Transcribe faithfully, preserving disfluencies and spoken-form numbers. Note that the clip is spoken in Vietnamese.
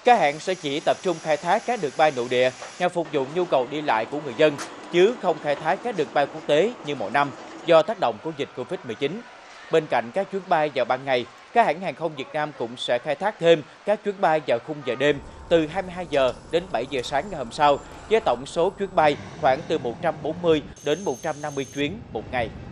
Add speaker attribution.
Speaker 1: Các hãng sẽ chỉ tập trung khai thác các đường bay nội địa nhằm phục vụ nhu cầu đi lại của người dân, chứ không khai thác các đường bay quốc tế như mọi năm do tác động của dịch Covid mười chín. Bên cạnh các chuyến bay vào ban ngày, các hãng hàng không Việt Nam cũng sẽ khai thác thêm các chuyến bay vào khung giờ đêm từ hai mươi hai giờ đến bảy giờ sáng ngày hôm sau, với tổng số chuyến bay khoảng từ một trăm bốn mươi đến một trăm năm mươi chuyến một ngày.